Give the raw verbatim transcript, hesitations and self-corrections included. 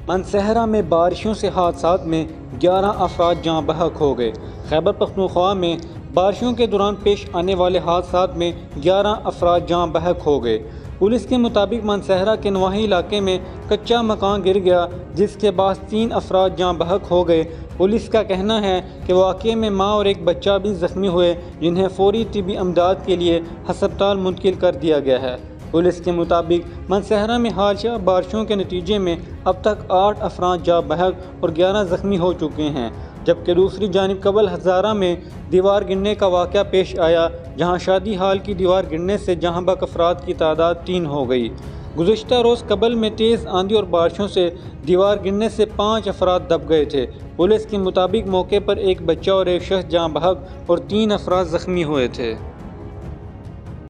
मनसहरा में बारिशों से हादसात में ग्यारह अफराद जाँ बहक हो गए। खैबर पख्तूनख्वा में बारिशों के दौरान पेश आने वाले हादसात में ग्यारह अफराद जाँ बहक हो गए। पुलिस के मुताबिक मनसहरा के नवाही इलाके में कच्चा मकान गिर गया, जिसके बाद तीन अफराद जाँ बहक हो गए। पुलिस का कहना है कि वाक़े में माँ और एक बच्चा भी ज़ख्मी हुए, जिन्हें फ़ौरी तिबी इमदाद के लिए हस्पताल मुंतकिल कर दिया गया है। पुलिस के मुताबिक मनसहरा में हादसा बारिशों के नतीजे में अब तक आठ अफराद जाँ बहक और ग्यारह ज़ख्मी हो चुके हैं, जबकि दूसरी जानिब कबल हज़ारा में दीवार गिरने का वाक़या पेश आया, जहां शादी हाल की दीवार गिरने से जहां बक अफराद की तादाद तीन हो गई। गुज़िश्ता रोज़ कबल में तेज़ आंधी और बारिशों से दीवार गिरने से पाँच अफराद दब गए थे। पुलिस के मुताबिक मौके पर एक बच्चा और एक शख्स जाँ बहक और तीन अफराद ज़ख्मी हुए थे।